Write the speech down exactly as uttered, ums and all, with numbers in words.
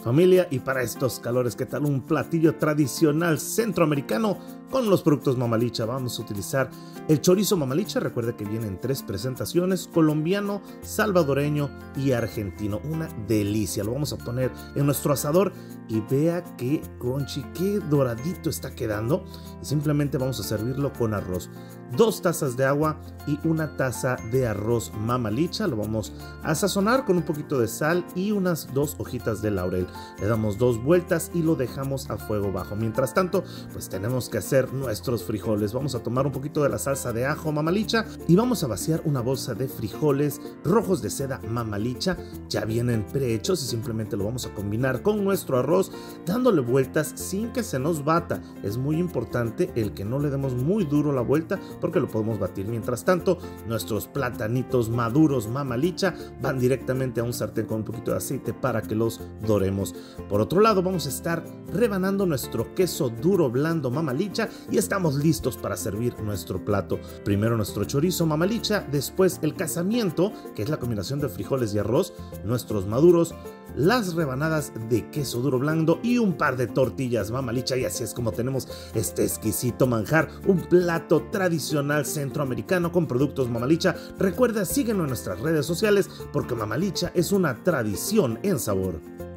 Familia, y para estos calores, ¿qué tal un platillo tradicional centroamericano con los productos Mamalicha? Vamos a utilizar el chorizo Mamalicha. Recuerda que viene en tres presentaciones: colombiano, salvadoreño y argentino. Una delicia. Lo vamos a poner en nuestro asador y vea qué crunchy, qué doradito está quedando. Y simplemente vamos a servirlo con arroz. Dos tazas de agua y una taza de arroz Mamalicha. Lo vamos a sazonar con un poquito de sal y unas dos hojitas de laurel. Le damos dos vueltas y lo dejamos a fuego bajo. Mientras tanto, pues tenemos que hacer nuestros frijoles. Vamos a tomar un poquito de la salsa de ajo Mamalicha y vamos a vaciar una bolsa de frijoles rojos de seda Mamalicha. Ya vienen prehechos y simplemente lo vamos a combinar con nuestro arroz, dándole vueltas sin que se nos bata. Es muy importante el que no le demos muy duro la vuelta, porque lo podemos batir. Mientras tanto, nuestros platanitos maduros Mamalicha van directamente a un sartén con un poquito de aceite para que los doremos. Por otro lado, vamos a estar rebanando nuestro queso duro blando Mamalicha y estamos listos para servir nuestro plato. Primero nuestro chorizo Mamalicha, después el casamiento, que es la combinación de frijoles y arroz, nuestros maduros, las rebanadas de queso duro blando y un par de tortillas Mamalicha. Y así es como tenemos este exquisito manjar, un plato tradicional centroamericano con productos Mamalicha. Recuerda, síguenos en nuestras redes sociales porque Mamalicha es una tradición en sabor.